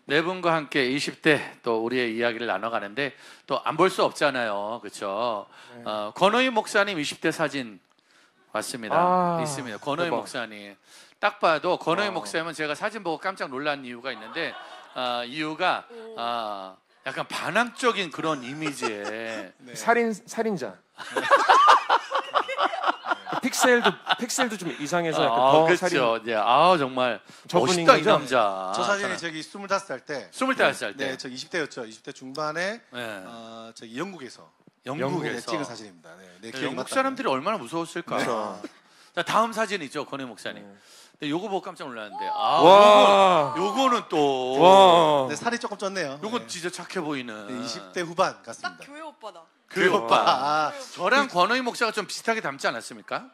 네 분과 함께 20대 또 우리의 이야기를 나눠가는데 또 안 볼 수 없잖아요. 그렇죠? 네. 권호희 목사님 20대 사진 왔습니다. 있습니다. 권호희 대박. 목사님. 딱 봐도 권호희 목사님은 제가 사진 보고 깜짝 놀란 이유가 있는데 이유가 약간 반항적인 그런 이미지에 네. 살인자. 픽셀도 좀 이상해서 약간 더 그렇죠. 네. 정말 저분인 멋있다 이 거죠? 남자. 저 사진이 저기 25살 때. 25살 때. 네, 저 20대였죠. 20대 중반에 네. 저기 영국에서 영국에서 찍은 사진입니다. 네, 기억이 영국 맞다. 사람들이 얼마나 무서웠을까. 그렇죠. 자, 다음 사진이죠, 권혜 목사님. 근데 요거 보고 깜짝 놀랐는데, 와. 요거는 또, 와. 네, 살이 조금 쪘네요. 요건 네. 진짜 착해 보이는. 네, 20대 후반 딱 같습니다. 교회 오빠다. 그 오빠. 아, 저랑 권호희 목사가 좀 비슷하게 닮지 않았습니까?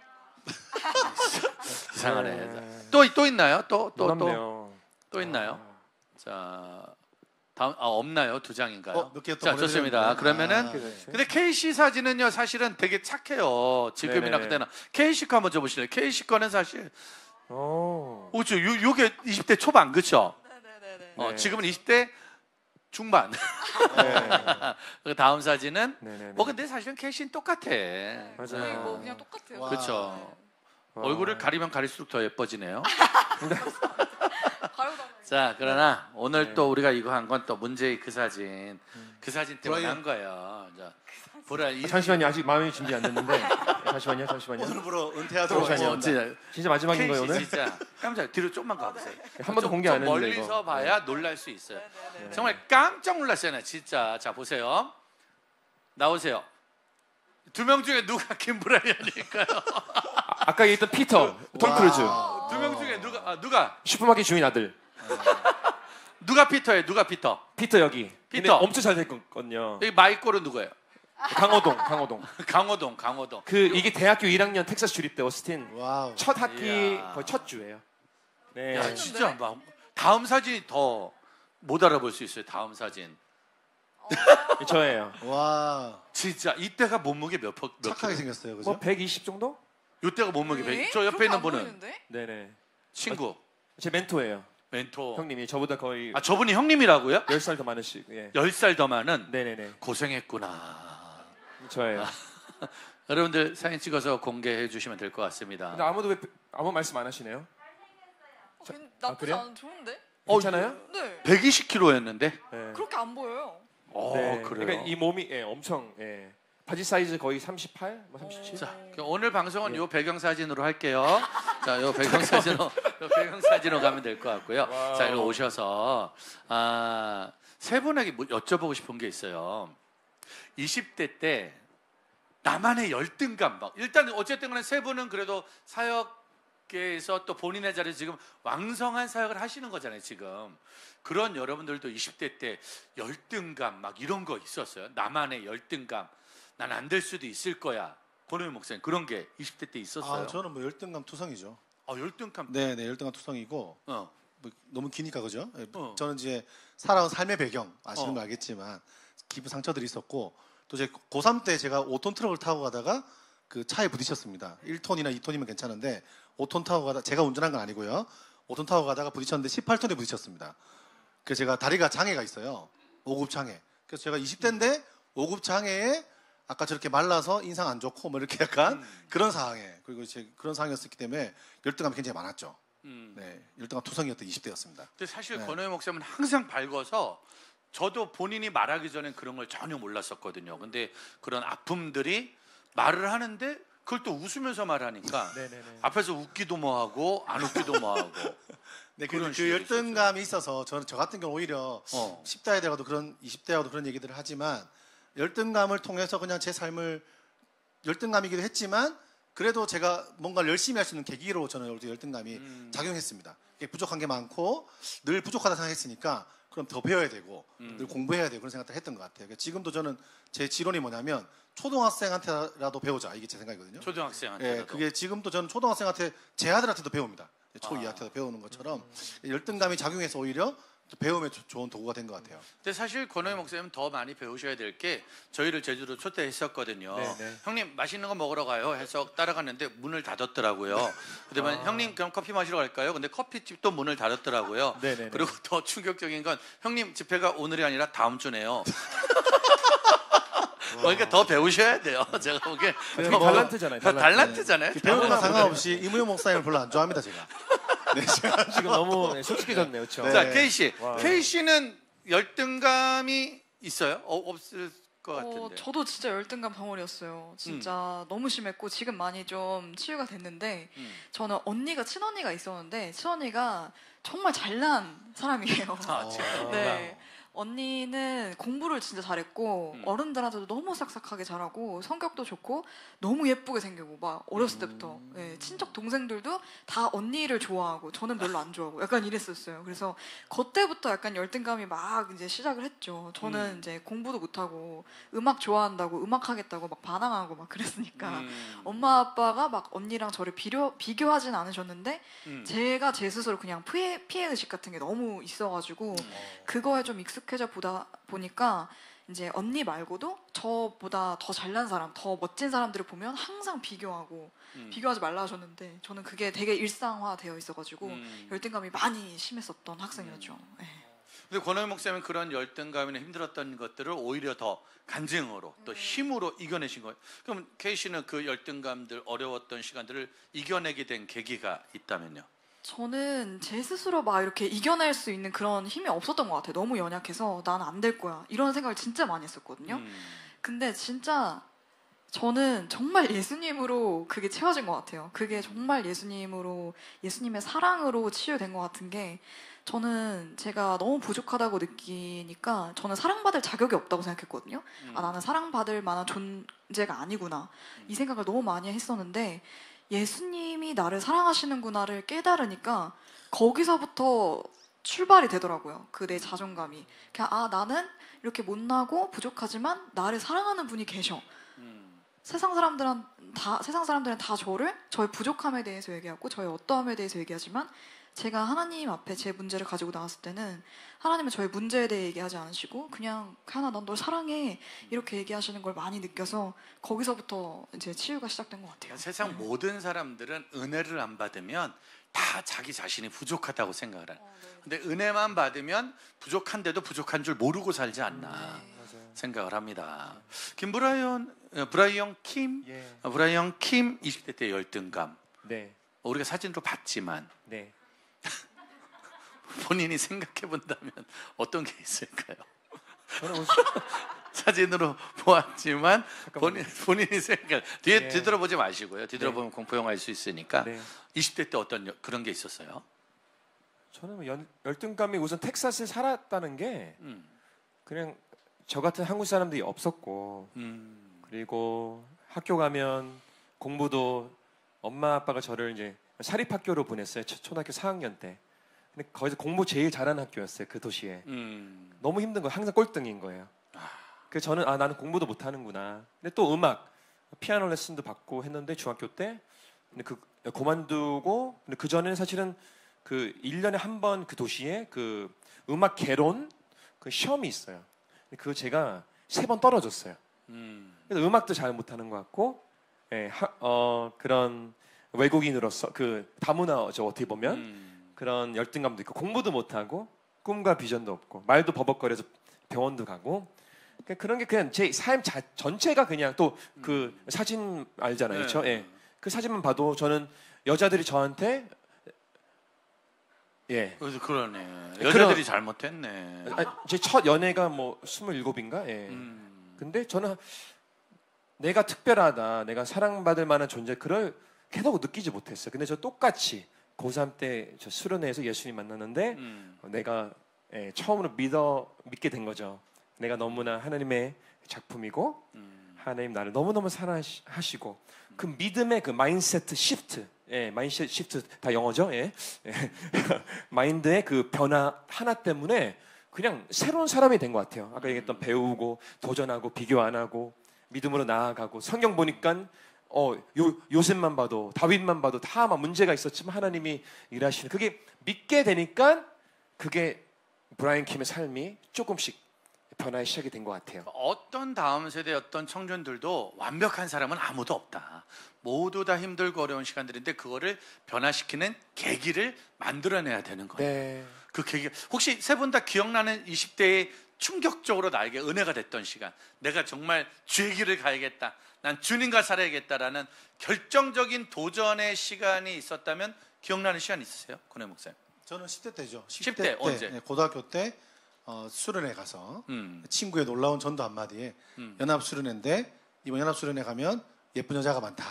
이상하네. 네. 또 있나요? 또 있나요? 자, 다음 없나요? 두 장인가요? 몇 개 또 자, 좋습니다. 보내드렸는데. 그러면은 근데 KC 사진은요 사실은 되게 착해요. 지금이나 네네. 그때나 KC 거 한번 줘보실래요? KC 거는 사실 오. 그렇죠. 요게 20대 초반 그렇죠? 네네네네. 네. 지금은 20대 중반. 네. 그 다음 사진은 네네네. 뭐 근데 사실은 KC는 똑같아. 거의 맞아요. 뭐 그냥 똑같아요. 와. 그렇죠. 와. 얼굴을 가리면 가릴수록 더 예뻐지네요. 바로 다. 자, 그러나 오늘 네. 또 우리가 이거 한 건 또 문제의 그 사진 때문에 브라이언. 한 거예요. 자, 보라 이 잠시만요. 아직 마음이 준비 안 됐는데. 잠시만요. 오늘부로 은퇴하도록 잠시만요. 하겠습니다. 진짜 마지막인 거예요 KC 오늘? 진짜 깜짝 뒤로 좀만 가보세요. 한 번도 공개 안 좀 했는데 멀리서 이거. 봐야 놀랄 수 있어요. 네네네. 정말 깜짝 놀랐어요, 나 진짜. 자, 보세요. 나오세요. 두 명 중에 누가 김브라이언일까요? 아까 얘기했던 피터, 톰 크루즈, 두 명 중에 누가 슈퍼마켓 주인 아들. 누가 피터예요? 누가 피터? 피터 여기. 근데 피터. 엄청 잘 됐거든요. 여기 마이콜은 누구예요? 강호동. 강호동. 이게 대학교 1학년 텍사스 주립대 오스틴 와우. 첫 학기 이야. 거의 첫 주예요. 네. 야, 진짜 막 다음 사진이 더 못 알아볼 수 있어요. 다음 사진. 저예요. 와. 진짜 이때가 몸무게 몇 착하게 킬로? 생겼어요. 그죠? 뭐 120 정도? 이때가 몸무게 네? 100. 저 옆에 그렇게 있는 안 분은 보이는데? 네네. 친구, 제 멘토예요. 멘토. 형님이 저보다 거의 저분이 형님이라고요? 10살 더 많으시. 예. 10살 더 많은 네네네. 고생했구나. 저예요. 여러분들 사진 찍어서 공개해 주시면 될 것 같습니다. 근데 아무도 왜 아무 말씀 안 하시네요? 나쁘지 그래요? 않은 좋은데? 괜찮아요? 네. 120kg였는데? 네. 그렇게 안 보여요. 그래요. 그러니까 이 몸이 엄청 바지 사이즈 거의 38, 뭐 37. 자, 오늘 방송은 요 배경 사진으로 할게요. 자, 요 배경 사진으로 가면 될 것 같고요. 와우. 자, 이리 오셔서 세 분에게 뭐 여쭤보고 싶은 게 있어요. 20대 때 나만의 열등감 막 일단 어쨌든 간에 세 분은 그래도 사역계에서 또 본인의 자리에 지금 왕성한 사역을 하시는 거잖아요, 지금. 그런 여러분들도 20대 때 열등감 막 이런 거 있었어요. 나만의 열등감. 난 안 될 수도 있을 거야. 권호희 목사님 그런 게 20대 때 있었어요. 저는 뭐 열등감 투성이죠. 열등감. 네, 열등감 투성이고 어. 뭐 너무 기니까 그죠? 네, 어. 저는 이제 살아온 삶의 배경 아시는 어. 거 알겠지만 기부 상처들이 있었고 또 제 고3 때 제가 5톤 트럭을 타고 가다가 그 차에 부딪혔습니다. 1톤이나 2톤이면 괜찮은데 5톤 타고 가다 제가 운전한 건 아니고요. 5톤 타고 가다가 부딪혔는데 18톤에 부딪혔습니다. 그래서 제가 다리가 장애가 있어요. 5급 장애. 그래서 제가 20대인데 5급 장애에 아까 저렇게 말라서 인상 안 좋고 뭐 이렇게 약간 그런 상황에 그리고 이제 그런 상황이었기 때문에 열등감이 굉장히 많았죠. 네, 열등감 투성이었던 20대였습니다. 근데 사실 네. 권호희 목사님은 항상 밝아서 저도 본인이 말하기 전엔 그런 걸 전혀 몰랐었거든요. 근데 그런 아픔들이 말을 하는데 그걸 또 웃으면서 말하니까 네네네. 앞에서 웃기도 뭐하고 안 웃기도 뭐하고 네, 그런 그 시절이 열등감이 있어서 저는 저 같은 경우 오히려 10대에 대하고도 그런 20대하고도 그런 얘기들을 하지만 열등감을 통해서 그냥 제 삶을 열등감이기도 했지만 그래도 제가 뭔가를 열심히 할 수 있는 계기로 저는 열등감이 작용했습니다. 부족한 게 많고 늘 부족하다 생각했으니까 그럼 더 배워야 되고 늘 공부해야 되고 그런 생각을 했던 것 같아요. 그러니까 지금도 저는 제 지론이 뭐냐면 초등학생한테라도 배우자 이게 제 생각이거든요. 초등학생한테. 예, 그게 지금도 저는 초등학생한테 제 아들한테도 배웁니다. 초2한테도 배우는 것처럼 열등감이 작용해서 오히려 배움에 좋은 도구가 된 것 같아요. 근데 사실 권호영 목사님 더 많이 배우셔야 될 게 저희를 제주도 초대했었거든요. 네. 형님 맛있는 거 먹으러 가요 해서 따라갔는데 문을 닫았더라고요. 그러면 형님 그럼 커피 마시러 갈까요? 근데 커피집도 문을 닫았더라고요. 네네네. 그리고 더 충격적인 건 형님 집회가 오늘이 아니라 다음 주네요. 그러니까 더 배우셔야 돼요. 제가 보기에 그게 달란트잖아요. 달란트잖아요. 배우는 건 상관없이 이무용 목사님을 별로 안 좋아합니다, 제가. 네, 제가 지금 너무 솔직해졌네요, 그렇죠? 네. 자, K 씨, 와. K 씨는 열등감이 있어요? 없을 것 같은데. 저도 진짜 열등감 덩어리였어요. 진짜 너무 심했고 지금 많이 좀 치유가 됐는데 저는 친언니가 있었는데 친언니가 정말 잘난 사람이에요. 아, 진짜. 네. 언니는 공부를 진짜 잘했고 어른들한테도 너무 싹싹하게 잘하고 성격도 좋고 너무 예쁘게 생기고 막 어렸을 때부터 네, 친척 동생들도 다 언니를 좋아하고 저는 별로 안 좋아하고 약간 이랬었어요. 그래서 그때부터 약간 열등감이 막 이제 시작을 했죠. 저는 이제 공부도 못하고 음악 좋아한다고 음악 하겠다고 막 반항하고 막 그랬으니까 엄마 아빠가 막 언니랑 저를 비교하진 않으셨는데 제가 제 스스로 그냥 피해 의식 같은 게 너무 있어가지고 그거에 좀 익숙해져 보다 보니까 이제 언니 말고도 저보다 더 잘난 사람, 더 멋진 사람들을 보면 항상 비교하고 비교하지 말라 하셨는데 저는 그게 되게 일상화되어 있어가지고 열등감이 많이 심했었던 학생이었죠. 네. 근데 권호영 목사님은 그런 열등감이나 힘들었던 것들을 오히려 더 간증으로 또 힘으로 이겨내신 거예요. 그럼 K 씨는 그 열등감들, 어려웠던 시간들을 이겨내게 된 계기가 있다면요? 저는 제 스스로 막 이렇게 이겨낼 수 있는 그런 힘이 없었던 것 같아요. 너무 연약해서 난 안 될 거야 이런 생각을 진짜 많이 했었거든요. 근데 진짜 저는 정말 예수님으로 그게 채워진 것 같아요. 그게 정말 예수님의 사랑으로 치유된 것 같은 게 저는 제가 너무 부족하다고 느끼니까 저는 사랑받을 자격이 없다고 생각했거든요. 나는 사랑받을 만한 존재가 아니구나 이 생각을 너무 많이 했었는데 예수님이 나를 사랑하시는구나를 깨달으니까 거기서부터 출발이 되더라고요. 그 내 자존감이 그냥 나는 이렇게 못나고 부족하지만 나를 사랑하는 분이 계셔. 세상 사람들은 다 저의 부족함에 대해서 얘기하고 저의 어떠함에 대해서 얘기하지만 제가 하나님 앞에 제 문제를 가지고 나왔을 때는 하나님은 저의 문제에 대해 얘기하지 않으시고 그냥 하나 난 널 사랑해 이렇게 얘기하시는 걸 많이 느껴서 거기서부터 이제 치유가 시작된 것 같아요. 세상 모든 사람들은 은혜를 안 받으면 다 자기 자신이 부족하다고 생각을 해요. 근데 은혜만 받으면 부족한데도 부족한 줄 모르고 살지 않나 생각을 합니다. 브라이언 킴 20대 때 열등감. 네. 우리가 사진으로 봤지만 네. 본인이 생각해 본다면 어떤 게 있을까요? 저는 사진으로 보았지만 잠깐만요. 본인이 네. 뒤돌아보지 마시고요. 뒤돌아보면 공포 영화일 수 있으니까. 네. 20대 때 어떤 그런 게 있었어요? 저는 뭐 열등감이 우선 텍사스에 살았다는 게 그냥 저 같은 한국 사람들이 없었고 그리고 학교 가면 공부도 엄마 아빠가 저를 이제 사립학교로 보냈어요. 초등학교 4학년 때. 근데 거기서 공부 제일 잘하는 학교였어요. 그 도시에. 너무 힘든 거예요. 항상 꼴등인 거예요. 그래서 저는 나는 공부도 못하는구나. 근데 또 피아노 레슨도 받고 했는데 중학교 때 근데 그만두고 근데 그 전에는 사실은 그 1년에 한 번 그 도시에 그 음악 개론 그 시험이 있어요. 근데 그거 제가 3번 떨어졌어요. 그래서 음악도 잘 못하는 것 같고 그런 외국인으로서 그 다문화죠 어떻게 보면 그런 열등감도 있고 공부도 못하고 꿈과 비전도 없고 말도 버벅거려서 병원도 가고 그런 게 그냥 제 삶 전체가 그냥 또 그 사진 알잖아요, 그렇죠? 예. 그 사진만 봐도 저는 여자들이 저한테 그래서 그러네. 여자들이 잘못했네. 제 첫 연애가 뭐 27인가? 예. 근데 저는 내가 특별하다, 내가 사랑받을 만한 존재 그걸 계속 느끼지 못했어요. 근데 저 똑같이 고3 때 저 수련회에서 예수님 만났는데 내가 처음으로 믿게 된 거죠. 내가 너무나 하나님의 작품이고 하나님 나를 너무너무 사랑하시고 그 믿음의 그 마인드세트 시프트 마인드셋 시프트 다 영어죠. 마인드의 그 변화 하나 때문에 그냥 새로운 사람이 된 것 같아요. 아까 얘기했던 배우고 도전하고 비교 안 하고 믿음으로 나아가고 성경 보니까 요셉만 봐도 다윗만 봐도 다 막 문제가 있었지만 하나님이 일하시는 그게 믿게 되니까 그게 브라이언 킴의 삶이 조금씩 변화의 시작이 된 것 같아요. 어떤 다음 세대 어떤 청년들도 완벽한 사람은 아무도 없다. 모두 다 힘들고 어려운 시간들인데 그거를 변화시키는 계기를 만들어내야 되는 거예요. 네. 그 계기 혹시 세 분 다 기억나는 20대의 충격적으로 나에게 은혜가 됐던 시간, 내가 정말 주의 길을 가야겠다, 난 주님과 살아야겠다라는 결정적인 도전의 시간이 있었다면 기억나는 시간 있으세요? 권혜 목사님. 저는 10대 때죠. 10대 때, 언제? 네, 고등학교 때 수련회 가서 친구의 놀라운 전도 한마디에 연합 수련회인데 이번 연합 수련회 가면 예쁜 여자가 많다.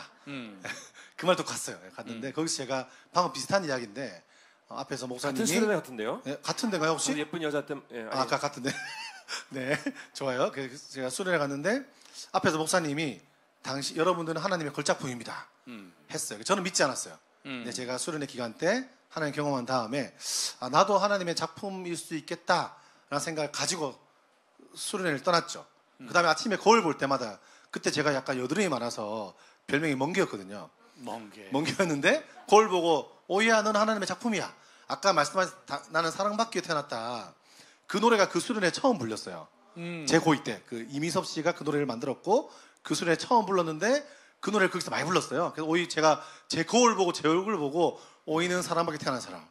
그 말 듣고 갔어요. 갔는데 거기서 제가 방금 비슷한 이야기인데 앞에서 목사님이 같은 수련회 같은데요? 네, 같은 데가요 혹시? 예쁜 여자 때문에 예, 아, 아까 같은데. 네, 좋아요. 그래서 제가 수련회 갔는데 앞에서 목사님이 당시 여러분들은 하나님의 걸작품입니다. 했어요. 저는 믿지 않았어요. 근데 제가 수련회 기간 때 하나님 경험한 다음에 나도 하나님의 작품일 수 있겠다라는 생각을 가지고 수련회를 떠났죠. 그 다음에 아침에 거울 볼 때마다 그때 제가 약간 여드름이 많아서 별명이 멍게였거든요. 멍게였는데 거울 보고 오이야 넌 하나님의 작품이야. 아까 말씀하신 나는 사랑받기 위해 태어났다. 그 노래가 그 수련회 처음 불렸어요. 제 고2 때 그 이미섭 씨가 그 노래를 만들었고 그 수련회 처음 불렀는데 그 노래를 거기서 많이 불렀어요. 그래서 오이 제가 제 거울 보고 제 얼굴 보고 오이는 사랑받기 태어난 사람.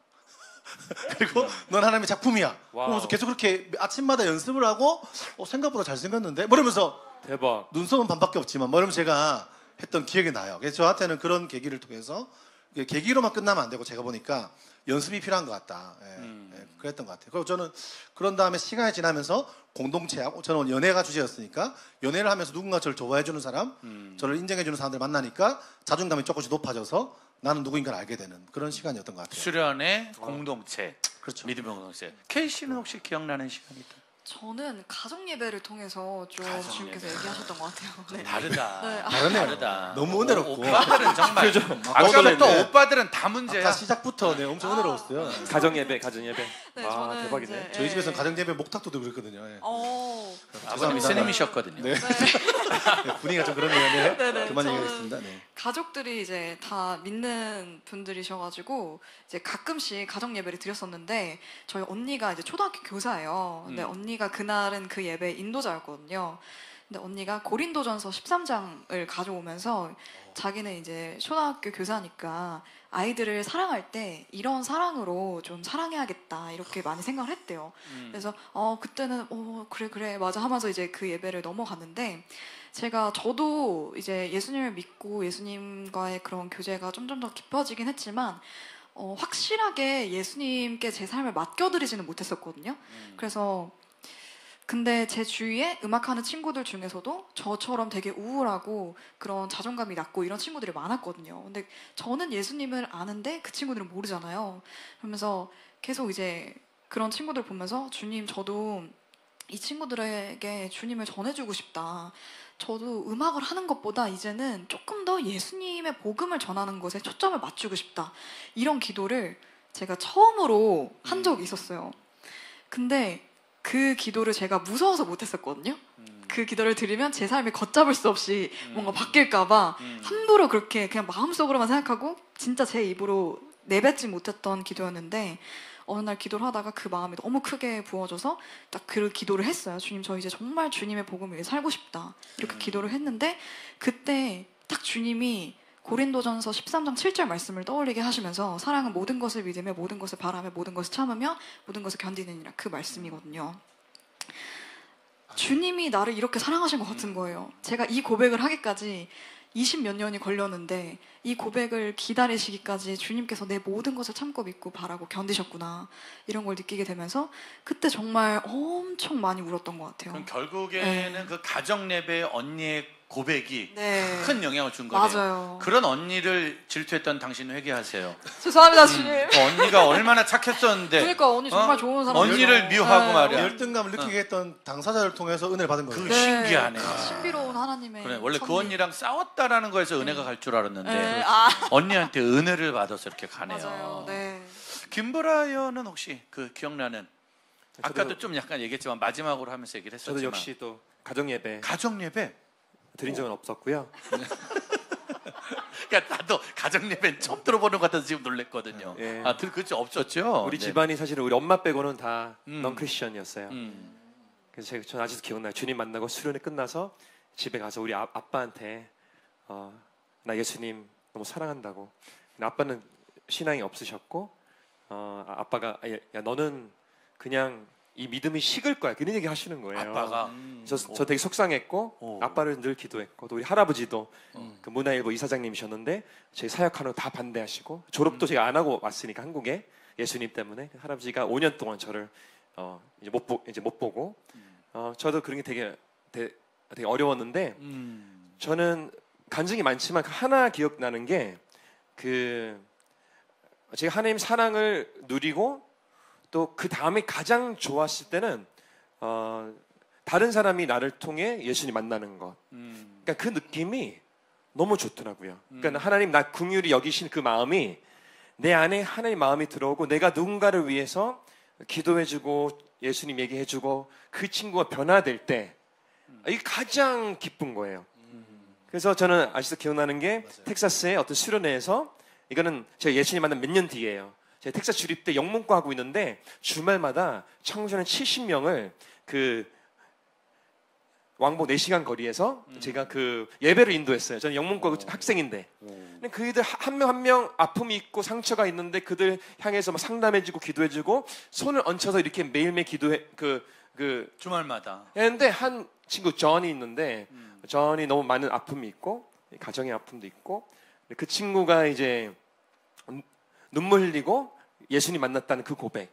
그리고 넌 하나님의 작품이야. 그러면서 계속 그렇게 아침마다 연습을 하고 생각보다 잘생겼는데 뭐 이러면서 대박. 눈썹은 반밖에 없지만 뭐 이러면서 제가 했던 기억이 나요. 그래서 저한테는 그런 계기를 통해서 계기로만 끝나면 안 되고 제가 보니까 연습이 필요한 것 같다. 예, 그랬던 것 같아요. 그리고 저는 그런 다음에 시간이 지나면서 공동체하고 저는 연애가 주제였으니까 연애를 하면서 누군가 저를 좋아해 주는 사람, 저를 인정해 주는 사람들 만나니까 자존감이 조금씩 높아져서 나는 누구인가를 알게 되는 그런 시간이었던 것 같아요. 수련의 공동체, 그렇죠. 믿음의 공동체. K 씨는 혹시 기억나는 시간이 있다? 저는 가정 예배를 통해서 좀 가정 주님께서 예배. 얘기하셨던 것 같아요. 네. 다르다. 네. 다르네요. 다르다. 너무 은혜롭고. 오빠들은 정말 아까부터 또 오빠들은 다 문제야. 아까 시작부터 엄청 은혜로웠어요. 가정 예배. 네, 와, 저는 대박이네. 이제, 저희 집에서는 가정 예배 목탁도 들고 그랬거든요. 예. 아버님 죄송합니다. 스님이셨거든요. 네. 네, 분위기가 좀 그렇네요. 네. 네네, 그만 저는 얘기하겠습니다. 네. 가족들이 이제 다 믿는 분들이셔가지고 이제 가끔씩 가정 예배를 드렸었는데 저희 언니가 이제 초등학교 교사예요. 근데 언니가 그날은 그 예배 인도자였거든요. 근데 언니가 고린도전서 13장을 가져오면서 자기는 이제 초등학교 교사니까 아이들을 사랑할 때 이런 사랑으로 좀 사랑해야겠다 이렇게 많이 생각을 했대요. 그래서 그때는 그래 맞아 하면서 이제 그 예배를 넘어갔는데 저도 이제 예수님을 믿고 예수님과의 그런 교제가 점점 더 깊어지긴 했지만 확실하게 예수님께 제 삶을 맡겨드리지는 못했었거든요. 그래서 근데 제 주위에 음악하는 친구들 중에서도 저처럼 되게 우울하고 그런 자존감이 낮고 이런 친구들이 많았거든요. 근데 저는 예수님을 아는데 그 친구들은 모르잖아요. 그러면서 계속 이제 그런 친구들 보면서 주님, 저도 이 친구들에게 주님을 전해주고 싶다. 저도 음악을 하는 것보다 이제는 조금 더 예수님의 복음을 전하는 것에 초점을 맞추고 싶다. 이런 기도를 제가 처음으로 한 적이 있었어요. 근데 그 기도를 제가 무서워서 못했었거든요. 그 기도를 드리면 제 삶이 걷잡을 수 없이 뭔가 바뀔까봐 함부로 그렇게 그냥 마음속으로만 생각하고 진짜 제 입으로 내뱉지 못했던 기도였는데 어느 날 기도를 하다가 그 마음이 너무 크게 부어져서 딱 그 기도를 했어요. 주님, 저 이제 정말 주님의 복음을 위해 살고 싶다. 이렇게 기도를 했는데 그때 딱 주님이 고린도전서 13장 7절 말씀을 떠올리게 하시면서 사랑은 모든 것을 믿으며 모든 것을 바라며 모든 것을 참으며 모든 것을 견디느니라, 그 말씀이거든요. 주님이 나를 이렇게 사랑하신 것 같은 거예요. 제가 이 고백을 하기까지 20몇 년이 걸렸는데 이 고백을 기다리시기까지 주님께서 내 모든 것을 참고 믿고 바라고 견디셨구나, 이런 걸 느끼게 되면서 그때 정말 엄청 많이 울었던 것 같아요. 그럼 결국에는 그 가정 예배 언니의 고백이 네. 큰 영향을 준 거네요. 맞아요. 그런 언니를 질투했던 당신 회개하세요. 죄송합니다, 주님. 언니가 얼마나 착했었는데. 그러니까 언니 정말 좋은 사람. 언니를 미워하고 네. 말이야. 열등감을 느끼게 했던 당사자를 통해서 은혜를 받은 거예요. 그 신기하네. 신비로운 하나님의 그래, 원래 그 섭리. 언니랑 싸웠다라는 거에서 은혜가 갈 줄 알았는데 네. 언니한테 은혜를 받아서 이렇게 가네요. 맞아요. 네. 김브라이언은 혹시 그 기억나는, 아까도 좀 약간 얘기했지만 마지막으로 하면서 얘기를 했었지만 저도 역시 또 가정 예배 가정 예배 드린 적은 없었고요. 그러니까 나도 가정 예배는 처음 들어보는 것 같아서 지금 놀랬거든요. 예. 그렇죠, 없었죠. 우리 네. 집안이 사실은 우리 엄마 빼고는 다 넌크리스천이었어요. 음. 그래서 전 아직도 기억나요. 주님 만나고 수련회 끝나서 집에 가서 우리 아빠한테 나 예수님 너무 사랑한다고. 근데 아빠는 신앙이 없으셨고 아빠가 야 너는 그냥 이 믿음이 식을 거야. 그런 얘기 하시는 거예요. 아빠가 저 되게 속상했고 아빠를 늘 기도했고 또 우리 할아버지도 그 문화일보 이사장님이셨는데 제 사역하는 거 다 반대하시고 졸업도 제가 안 하고 왔으니까 한국에 예수님 때문에 할아버지가 5년 동안 저를 이제 못 보고 저도 그런 게 되게 어려웠는데 저는 간증이 많지만 하나 기억나는 게 제가 하나님 사랑을 누리고 또 그 다음에 가장 좋았을 때는 다른 사람이 나를 통해 예수님 만나는 것. 그러니까 그 느낌이 너무 좋더라고요. 그러니까 하나님 나 긍휼히 여기신 그 마음이 내 안에 하나님 마음이 들어오고 내가 누군가를 위해서 기도해주고 예수님 얘기해주고 그 친구가 변화될 때 이게 가장 기쁜 거예요. 그래서 저는 아직도 기억나는 게 텍사스의 어떤 수련회에서 이거는 제가 예수님 만난 몇 년 뒤예요. 제가 텍사스 주립 때 영문과 하고 있는데 주말마다 청소년 70명을 그 왕복 4시간 거리에서 제가 그 예배를 인도했어요. 저는 영문과 학생인데. 근데 그들 한 명 한 명 아픔이 있고 상처가 있는데 그들 향해서 막 상담해주고 기도해주고 손을 얹혀서 이렇게 매일매일 기도해 주말마다 했는데 한 친구 존이 있는데 존이 너무 많은 아픔이 있고 가정의 아픔도 있고 그 친구가 이제 눈물 흘리고 예수님 만났다는 그 고백.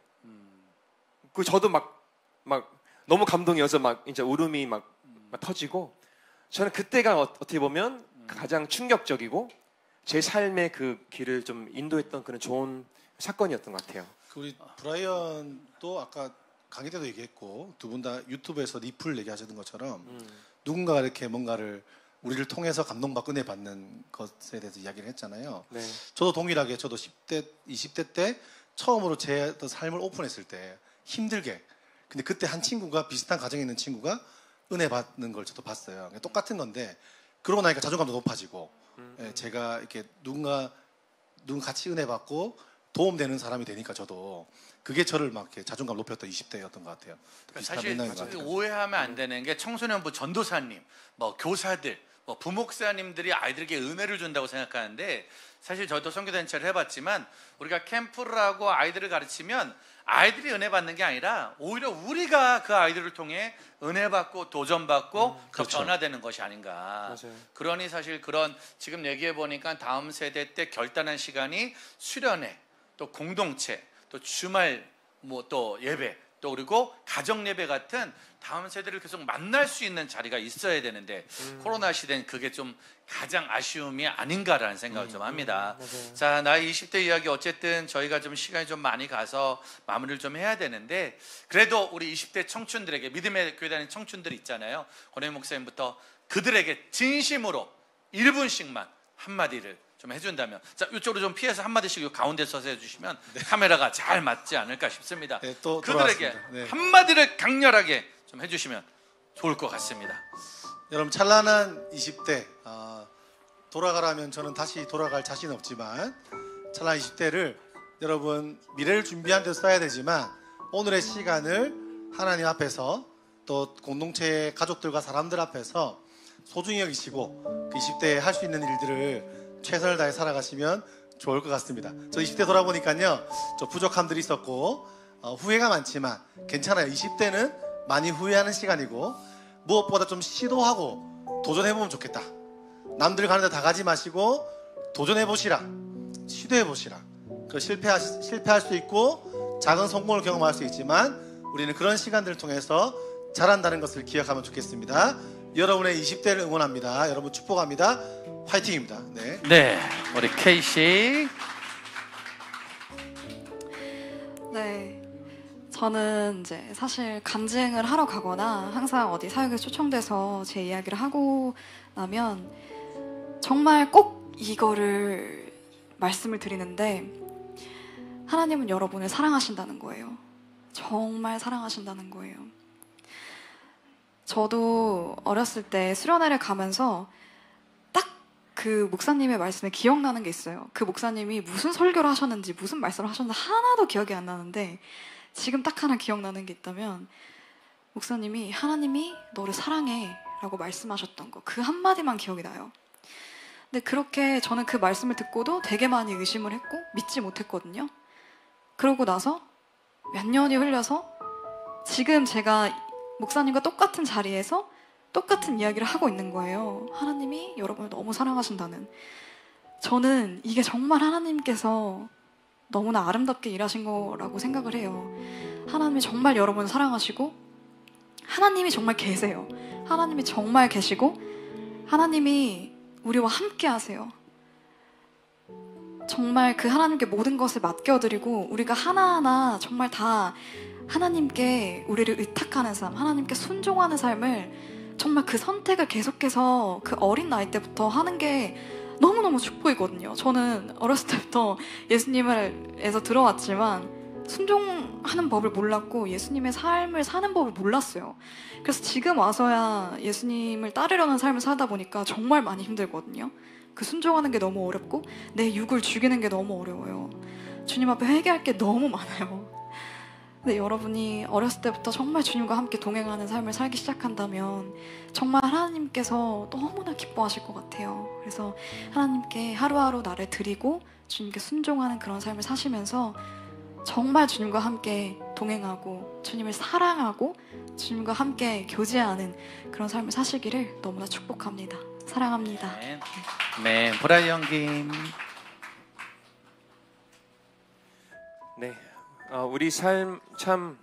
그 저도 막 너무 감동이어서 막 이제 울음이 막 터지고 저는 그때가 어떻게 보면 가장 충격적이고 제 삶의 그 길을 좀 인도했던 그런 좋은 사건이었던 것 같아요. 우리 브라이언도 아까 강의 때도 얘기했고 두 분 다 유튜브에서 리플 얘기하셨던 것처럼 누군가가 이렇게 뭔가를 우리를 통해서 감동받고 은혜 받는 것에 대해서 이야기를 했잖아요. 네. 저도 동일하게 저도 10대, 20대 때 처음으로 제 어떤 삶을 오픈했을 때 힘들게 근데 그때 한 친구가 비슷한 가정에 있는 친구가 은혜 받는 걸 저도 봤어요. 똑같은 건데 그러고 나니까 자존감도 높아지고 제가 이렇게 누군가 같이 은혜 받고 도움되는 사람이 되니까 저도 그게 저를 막 이렇게 자존감 높였던 20대였던 것 같아요. 사실 오해하면 안 되는 게 청소년부 전도사님, 뭐 교사들, 뭐 부목사님들이 아이들에게 은혜를 준다고 생각하는데 사실 저도 선교단체를 해봤지만 우리가 캠프를 하고 아이들을 가르치면 아이들이 은혜 받는 게 아니라 오히려 우리가 그 아이들을 통해 은혜 받고 도전받고 그렇죠. 변화되는 것이 아닌가. 맞아요. 그러니 사실 그런 지금 얘기해 보니까 다음 세대 때 결단한 시간이 수련회, 또 공동체, 또 주말 뭐 또 예배, 또 그리고 가정 예배 같은 다음 세대를 계속 만날 수 있는 자리가 있어야 되는데 코로나 시대는 그게 좀 가장 아쉬움이 아닌가라는 생각을 좀 합니다. 자, 나의 20대 이야기 어쨌든 저희가 좀 시간이 좀 많이 가서 마무리를 좀 해야 되는데 그래도 우리 20대 청춘들에게 믿음의 교회 다니는 청춘들 있잖아요. 권혜영 목사님부터 그들에게 진심으로 1분씩만 한마디를 좀 해준다면 자 이쪽으로 좀 피해서 한마디씩 요 가운데 서서 해주시면 카메라가 잘 맞지 않을까 싶습니다. 네, 또 그들에게 돌아왔습니다. 네. 한마디를 강렬하게 좀 해주시면 좋을 것 같습니다. 여러분 찬란한 20대 돌아가라면 저는 다시 돌아갈 자신 없지만 찬란한 20대를 여러분 미래를 준비하는 데 써야 되지만 오늘의 시간을 하나님 앞에서 또 공동체의 가족들과 사람들 앞에서 소중히 여기시고 그 20대에 할 수 있는 일들을 최선을 다해 살아가시면 좋을 것 같습니다. 저 20대 돌아보니까요 저 부족함들이 있었고 후회가 많지만 괜찮아요. 20대는 많이 후회하는 시간이고 무엇보다 좀 시도하고 도전해보면 좋겠다. 남들 가는데 다 가지 마시고 도전해보시라. 시도해보시라. 실패할 수 있고 작은 성공을 경험할 수 있지만 우리는 그런 시간들을 통해서 잘한다는 것을 기억하면 좋겠습니다. 여러분의 20대를 응원합니다. 여러분 축복합니다. 화이팅입니다. 네. 네, 우리 K씨. 네. 저는 이제 사실 간증을 하러 가거나 항상 어디 사역에 초청돼서 제 이야기를 하고 나면 정말 꼭 이거를 말씀을 드리는데 하나님은 여러분을 사랑하신다는 거예요. 정말 사랑하신다는 거예요. 저도 어렸을 때 수련회를 가면서 딱 그 목사님의 말씀에 기억나는 게 있어요. 그 목사님이 무슨 설교를 하셨는지 무슨 말씀을 하셨는지 하나도 기억이 안 나는데 지금 딱 하나 기억나는 게 있다면 목사님이 하나님이 너를 사랑해 라고 말씀하셨던 거, 그 한마디만 기억이 나요. 근데 그렇게 저는 그 말씀을 듣고도 되게 많이 의심을 했고 믿지 못했거든요. 그러고 나서 몇 년이 흘려서 지금 제가 목사님과 똑같은 자리에서 똑같은 이야기를 하고 있는 거예요. 하나님이 여러분을 너무 사랑하신다는. 저는 이게 정말 하나님께서 너무나 아름답게 일하신 거라고 생각을 해요. 하나님이 정말 여러분을 사랑하시고 하나님이 정말 계세요. 하나님이 정말 계시고 하나님이 우리와 함께 하세요. 정말 그 하나님께 모든 것을 맡겨드리고 우리가 하나하나 정말 다 하나님께 우리를 의탁하는 삶, 하나님께 순종하는 삶을 정말 그 선택을 계속해서 그 어린 나이 때부터 하는 게 너무너무 축복이거든요. 저는 어렸을 때부터 예수님에서 들어왔지만 순종하는 법을 몰랐고 예수님의 삶을 사는 법을 몰랐어요. 그래서 지금 와서야 예수님을 따르려는 삶을 살다 보니까 정말 많이 힘들거든요. 그 순종하는 게 너무 어렵고 내 육을 죽이는 게 너무 어려워요. 주님 앞에 회개할 게 너무 많아요. 근데 여러분이 어렸을 때부터 정말 주님과 함께 동행하는 삶을 살기 시작한다면 정말 하나님께서 너무나 기뻐하실 것 같아요. 그래서 하나님께 하루하루 나를 드리고 주님께 순종하는 그런 삶을 사시면서 정말 주님과 함께 동행하고 주님을 사랑하고 주님과 함께 교제하는 그런 삶을 사시기를 너무나 축복합니다. 사랑합니다. 네, 브라이언 김. 네, 우리 삶 참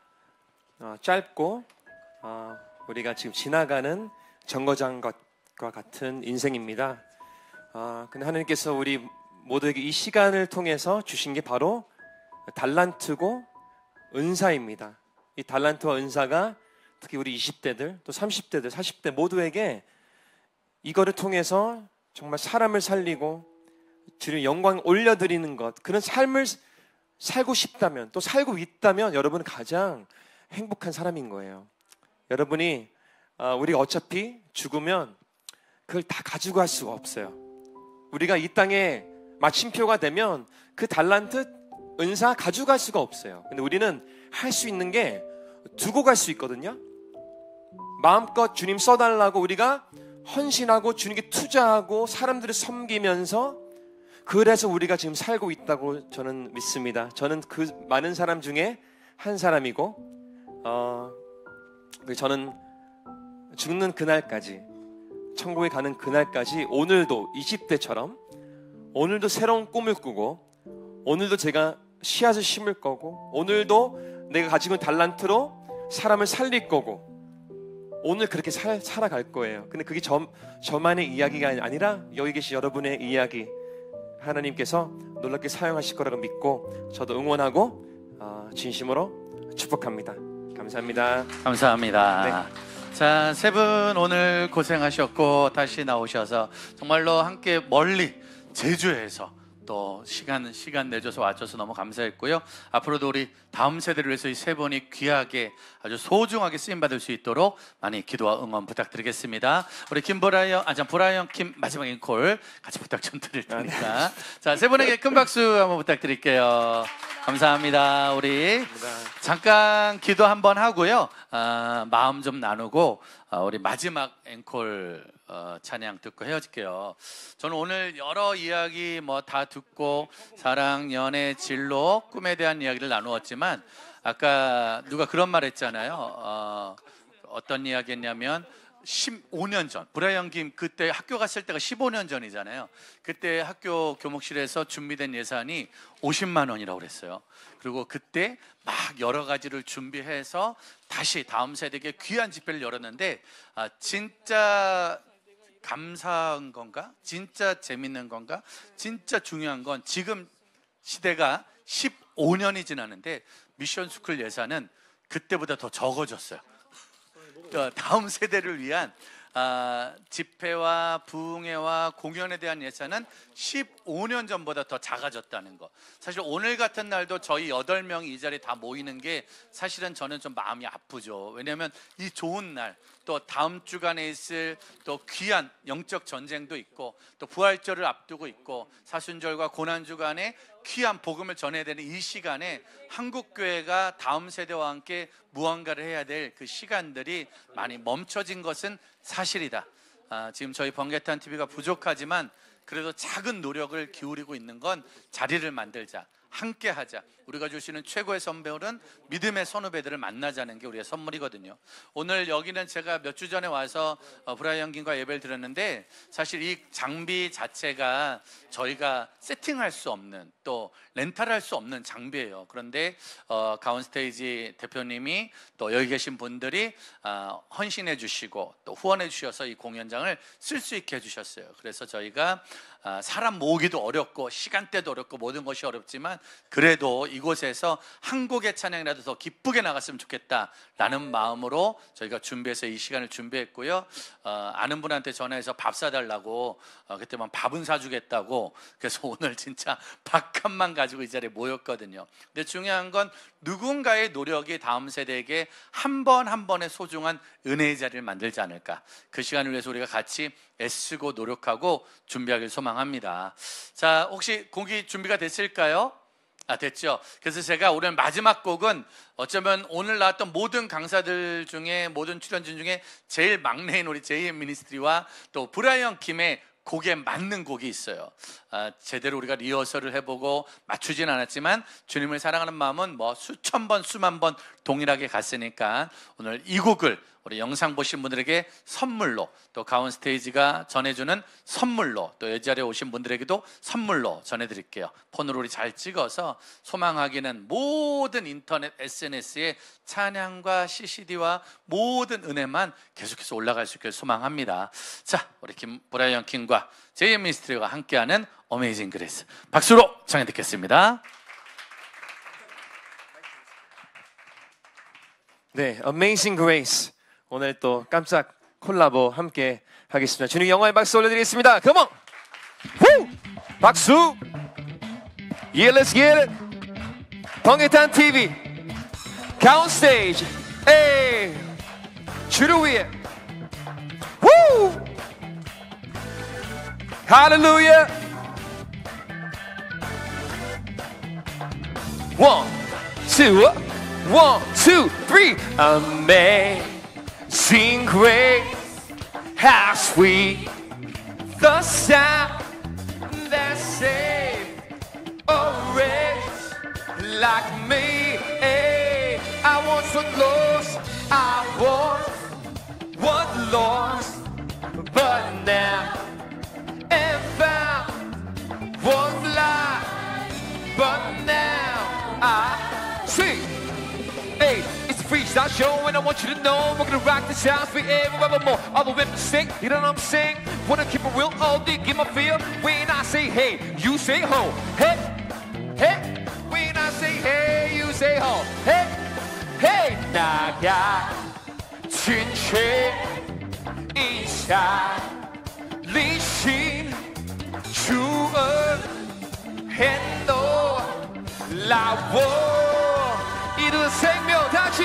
짧고 우리가 지금 지나가는 정거장과 같은 인생입니다. 근데 하나님께서 우리 모두에게 이 시간을 통해서 주신 게 바로 달란트고 은사입니다. 이 달란트와 은사가 특히 우리 20대들 또 30대들 40대 모두에게 이거를 통해서 정말 사람을 살리고 주님 영광 올려드리는 것, 그런 삶을 살고 싶다면 또 살고 있다면 여러분은 가장 행복한 사람인 거예요. 여러분이 우리가 어차피 죽으면 그걸 다 가지고 갈 수가 없어요. 우리가 이 땅에 마침표가 되면 그 달란트 은사 가져갈 수가 없어요. 근데 우리는 할 수 있는 게 두고 갈 수 있거든요. 마음껏 주님 써달라고 우리가 헌신하고 주님께 투자하고 사람들을 섬기면서 그래서 우리가 지금 살고 있다고 저는 믿습니다. 저는 그 많은 사람 중에 한 사람이고 저는 죽는 그날까지 천국에 가는 그날까지 오늘도 20대처럼 오늘도 새로운 꿈을 꾸고 오늘도 제가 씨앗을 심을 거고 오늘도 내가 가지고 있는 달란트로 사람을 살릴 거고 오늘 그렇게 살아갈 거예요. 근데 그게 저만의 이야기가 아니라 여기 계신 여러분의 이야기 하나님께서 놀랍게 사용하실 거라고 믿고 저도 응원하고 진심으로 축복합니다. 감사합니다. 감사합니다. 네. 자, 세 분 오늘 고생하셨고 다시 나오셔서 정말로 함께 멀리 제주에서 또 시간 내줘서 와줘서 너무 감사했고요. 앞으로도 우리 다음 세대를 위해서 이 세 분이 귀하게 아주 소중하게 쓰임받을 수 있도록 많이 기도와 응원 부탁드리겠습니다. 우리 브라이언 킴 마지막 앵콜 같이 부탁 좀 드릴 테니까. 자, 세 분에게 큰 박수 한번 부탁드릴게요. 감사합니다. 우리 잠깐 기도 한번 하고요. 마음 좀 나누고 우리 마지막 앵콜 찬양 듣고 헤어질게요. 저는 오늘 여러 이야기 다 듣고 사랑, 연애, 진로, 꿈에 대한 이야기를 나누었지만 아까 누가 그런 말 했잖아요. 어떤 이야기 했냐면 15년 전 브라이언 김 그때 학교 갔을 때가 15년 전이잖아요. 그때 학교 교목실에서 준비된 예산이 50만 원이라고 그랬어요. 그리고 그때 막 여러 가지를 준비해서 다시 다음 세대에게 귀한 집회를 열었는데 진짜 감사한 건가? 진짜 재밌는 건가? 진짜 중요한 건 지금 시대가 15년이 지났는데 미션 스쿨 예산은 그때보다 더 적어졌어요. 다음 세대를 위한 집회와 부흥회와 공연에 대한 예산은 15년 전보다 더 작아졌다는 거. 사실 오늘 같은 날도 저희 8명이 이 자리에 다 모이는 게 사실은 저는 좀 마음이 아프죠. 왜냐하면 이 좋은 날, 또 다음 주간에 있을 또 귀한 영적 전쟁도 있고, 또 부활절을 앞두고 있고, 사순절과 고난주간에 귀한 복음을 전해야 되는 이 시간에 한국교회가 다음 세대와 함께 무언가를 해야 될 그 시간들이 많이 멈춰진 것은 사실이다. 지금 저희 번개탄 TV가 부족하지만 그래도 작은 노력을 기울이고 있는 건 자리를 만들자, 함께 하자. 우리가 주시는 최고의 선배들은 믿음의 선후배들을 만나자는 게 우리의 선물이거든요. 오늘 여기는 제가 몇 주 전에 와서 브라이언 김과 예배를 드렸는데, 사실 이 장비 자체가 저희가 세팅할 수 없는, 또 렌탈할 수 없는 장비예요. 그런데 가운스테이지 대표님이 또 여기 계신 분들이 헌신해 주시고 또 후원해 주셔서 이 공연장을 쓸 수 있게 해주셨어요. 그래서 저희가 사람 모으기도 어렵고 시간대도 어렵고 모든 것이 어렵지만 그래도 이곳에서 한국의 찬양이라도 더 기쁘게 나갔으면 좋겠다라는 마음으로 저희가 준비해서 이 시간을 준비했고요. 아는 분한테 전화해서 밥 사달라고, 그때만 밥은 사주겠다고, 그래서 오늘 진짜 밥 값만 가지고 이 자리에 모였거든요. 근데 중요한 건 누군가의 노력이 다음 세대에게 한 번 한 번의 소중한 은혜의 자리를 만들지 않을까. 그 시간을 위해서 우리가 같이 애쓰고 노력하고 준비하길 소망합니다. 자, 혹시 곡이 준비가 됐을까요? 됐죠. 그래서 제가 오늘 마지막 곡은 어쩌면 오늘 나왔던 모든 강사들 중에, 모든 출연진 중에 제일 막내인 우리 JM 미니스트리와 또 브라이언 킴의 곡에 맞는 곡이 있어요. 제대로 우리가 리허설을 해보고 맞추진 않았지만 주님을 사랑하는 마음은 뭐 수천 번 수만 번 동일하게 갔으니까 오늘 이 곡을 우리 영상 보신 분들에게 선물로, 또 가운 스테이지가 전해주는 선물로, 또 이 자리에 오신 분들에게도 선물로 전해드릴게요. 폰으로 우리 잘 찍어서 소망하기는 모든 인터넷 SNS에 찬양과 CCD와 모든 은혜만 계속해서 올라갈 수 있길 소망합니다. 자, 우리 브라이언 킴과 JM 미니스트리가 함께하는 어메이징 그레이스, 박수로 청해 듣겠습니다. 네, Amazing Grace. 오늘 또 깜짝 콜라보 함께 하겠습니다. 주님 영광의 박수 올려드리겠습니다. Come on! Woo! 박수! Yeah, let's get it! 번개탄 TV 가운 스테이지, 에이, 주를 위해, Woo! 할렐루야! One, two, three. Amazing grace, how sweet the sound that saved a wretch like me. I once was lost, I was lost, but now am found. Was blind, but now I see. Hey, it's a freestyle show and I want you to know we're gonna rock this house forevermore. All the women sing, you know what I'm saying? Wanna keep it real all day, give my feel. When I say hey, you say ho. Hey, hey. When I say hey, you say ho. Hey, hey. 나가 진채 인살리신 주은 놀라워. 이른 생명 다시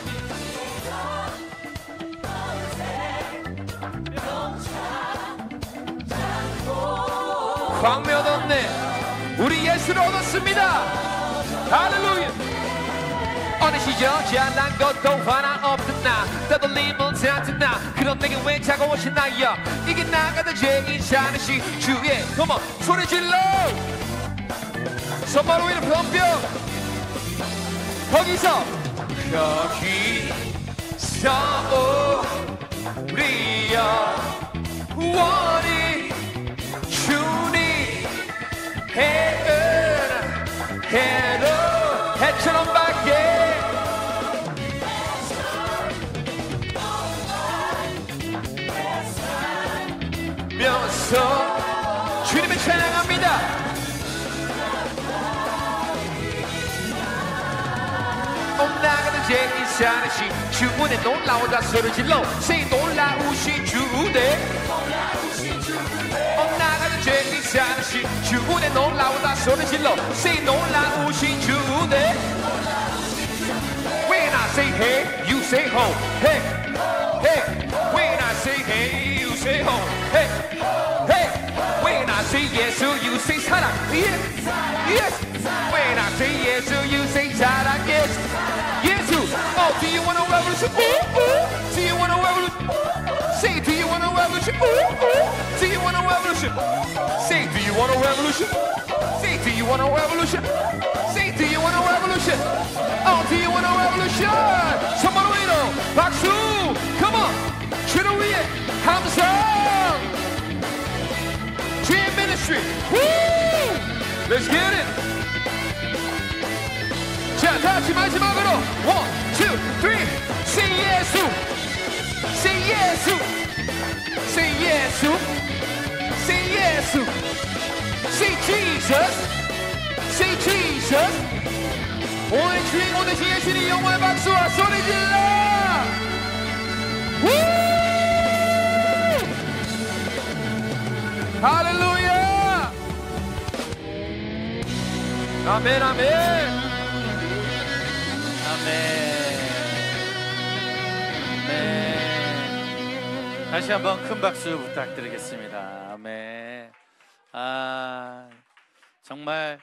광명 얻네. 우리 예수를 얻었습니다. 할렐루야. 어느 시절 잘난 것도 하나 없던 나, 떠돌림은 잦은 나. 그럼 내게 왜 차가워진 나야. 이게 나가다 죄인 사는 시 주의. Come on, 소리 질러. 손바로 위로 덤벼. 거기서 우리 영원히 주님 해로 해처럼 밝게 면서 주님을 찬양합니다. 나가는 제일 사랑시 주문에 놀라오다 소리 질러 Say 놀라우신 주대 나가는 제일 사랑시 주문에 놀라오다 소리 질러 Say 놀라우신 주대 When I say hey, you say ho Hey, hey When I say hey, you say ho Hey, hey When I say yes, you say 사랑 Yes, yes When I say yes, you say 사랑 Yes, yes Oh, do you want a revolution? Ooh, ooh Do you want a revolution? Say, do you want a revolution? Ooh, ooh Do you want a revolution? Say, do you want a revolution? Say, do you want a revolution? Say, do you want a revolution? Oh, do you want a revolution? 손바로 위로 박수 Come on 주를 위해 함성 Dream Ministry Woo! Let's get it 자 다같이 마지막으로 1, 2, 3 Say 예수 Say 예수 Say 예수 Say 예수 Say Jesus Say Jesus 오늘 주인공 되신 예수님 영원의 박수와 소리 질러 우! 할렐루야 아멘 아멘 아멘. 네. 다시 한번 큰 박수 부탁드리겠습니다. 아멘. 정말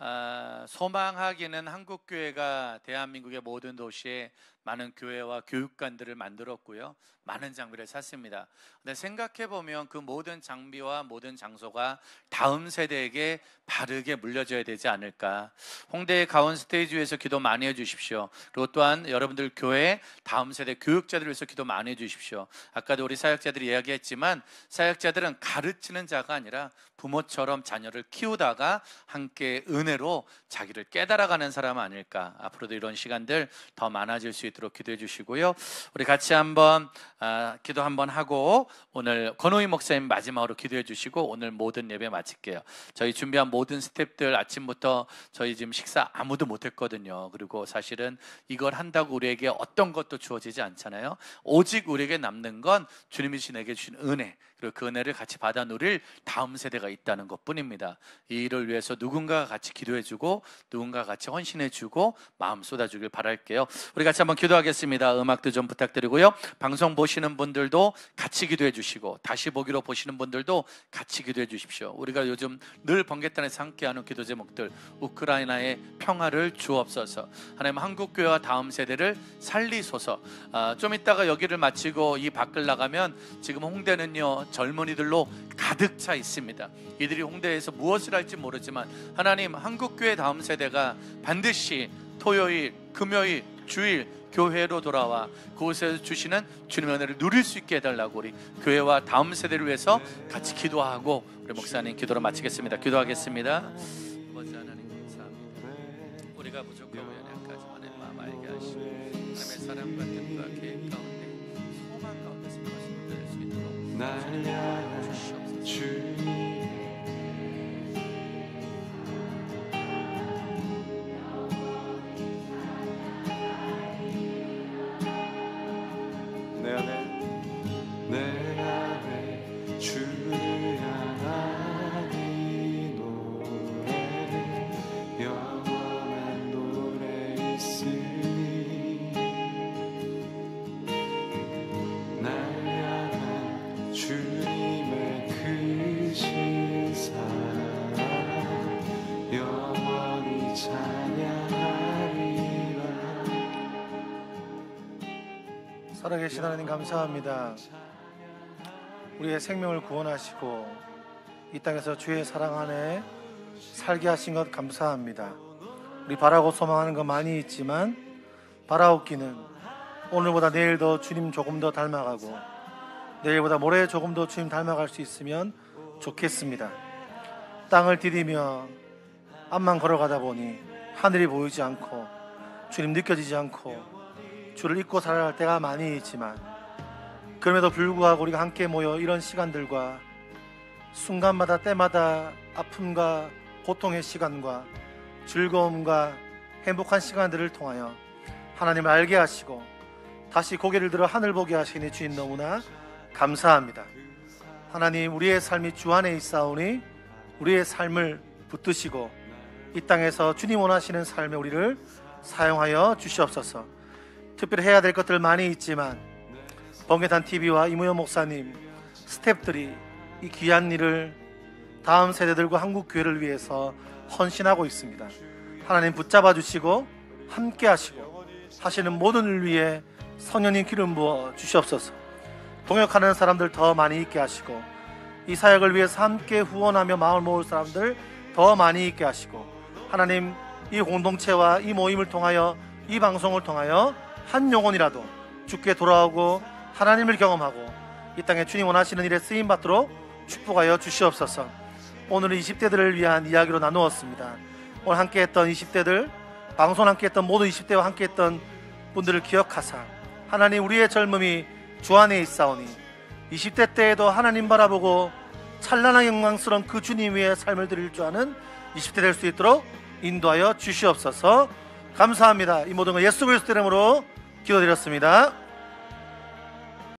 소망하기는 한국교회가 대한민국의 모든 도시에 많은 교회와 교육관들을 만들었고요. 많은 장비를 샀습니다. 근데 생각해보면 그 모든 장비와 모든 장소가 다음 세대에게 바르게 물려져야 되지 않을까. 홍대의 가온 스테이지 위해서 기도 많이 해주십시오. 그리고 또한 여러분들 교회 다음 세대 교육자들 위해서 기도 많이 해주십시오. 아까도 우리 사역자들이 이야기했지만 사역자들은 가르치는 자가 아니라 부모처럼 자녀를 키우다가 함께 은혜로 자기를 깨달아가는 사람 아닐까. 앞으로도 이런 시간들 더 많아질 수 있도록 기도해 주시고요. 우리 같이 한번 기도 한번 하고 오늘 권호희 목사님 마지막으로 기도해 주시고 오늘 모든 예배 마칠게요. 저희 준비한 모든 스태프들 아침부터 저희 지금 식사 아무도 못했거든요. 그리고 사실은 이걸 한다고 우리에게 어떤 것도 주어지지 않잖아요. 오직 우리에게 남는 건 주님이 내게 주신 은혜, 그리고 그 은혜를 같이 받아 누릴 다음 세대가 있다는 것뿐입니다. 이 일을 위해서 누군가가 같이 기도해주고 누군가가 같이 헌신해주고 마음 쏟아주길 바랄게요. 우리 같이 한번 기도하겠습니다. 음악도 좀 부탁드리고요. 방송 보시는 분들도 같이 기도해 주시고 다시 보기로 보시는 분들도 같이 기도해 주십시오. 우리가 요즘 늘 번개단에서 함께하는 기도 제목들, 우크라이나의 평화를 주옵소서, 하나님 한국교회와 다음 세대를 살리소서. 좀 이따가 여기를 마치고 이 밖을 나가면 지금 홍대는요 젊은이들로 가득 차 있습니다. 이들이 홍대에서 무엇을 할지 모르지만 하나님 한국교회 다음 세대가 반드시 토요일, 금요일, 주일 교회로 돌아와 그곳에서 주시는 주님의 은혜를 누릴 수 있게 해달라고 우리 교회와 다음 세대를 위해서 같이 기도하고 우리 목사님 기도로 마치겠습니다. 기도하겠습니다. 아버지 하나님 감사합니다. 우리가 부족하고 연약하지만 마음 알게 하시고 하나님의 사랑과 뜻과 계획 가운데 소망 가운데 생각하시는 될 수 있도록 날 향한 주시옵소서. 내 안에 주를 향한 이 노래 영원한 노래 있으니 날 향한 주님의 크신 사랑 영원히 찬양하리라. 살아계신 하나님 감사합니다. 우리의 생명을 구원하시고 이 땅에서 주의 사랑 안에 살게 하신 것 감사합니다. 우리 바라고 소망하는 거 많이 있지만 바라옵기는 오늘보다 내일 더 주님 조금 더 닮아가고 내일보다 모레 조금 더 주님 닮아갈 수 있으면 좋겠습니다. 땅을 디디며 앞만 걸어가다 보니 하늘이 보이지 않고 주님 느껴지지 않고 주를 잊고 살아갈 때가 많이 있지만 그럼에도 불구하고 우리가 함께 모여 이런 시간들과 순간마다 때마다 아픔과 고통의 시간과 즐거움과 행복한 시간들을 통하여 하나님을 알게 하시고 다시 고개를 들어 하늘 보게 하시니 주님 너무나 감사합니다. 하나님, 우리의 삶이 주 안에 있사오니 우리의 삶을 붙드시고 이 땅에서 주님 원하시는 삶에 우리를 사용하여 주시옵소서. 특별히 해야 될 것들 많이 있지만 번개단 TV와 이무현 목사님, 스태프들이 이 귀한 일을 다음 세대들과 한국 교회를 위해서 헌신하고 있습니다. 하나님 붙잡아 주시고 함께 하시고 하시는 모든 일 위해 성령님 기름 부어 주시옵소서. 동역하는 사람들 더 많이 있게 하시고 이 사역을 위해서 함께 후원하며 마음을 모을 사람들 더 많이 있게 하시고 하나님, 이 공동체와 이 모임을 통하여 이 방송을 통하여 한 영혼이라도 주께 돌아오고 하나님을 경험하고 이 땅에 주님 원하시는 일에 쓰임받도록 축복하여 주시옵소서. 오늘은 20대들을 위한 이야기로 나누었습니다. 오늘 함께했던 20대들, 방송 함께했던 모든 20대와 함께했던 분들을 기억하사 하나님, 우리의 젊음이 주 안에 있사오니 20대 때에도 하나님 바라보고 찬란한 영광스러운 그 주님 위에 삶을 드릴 줄 아는 20대 될 수 있도록 인도하여 주시옵소서. 감사합니다. 이 모든 것 예수 그리스도 이름으로 기도드렸습니다.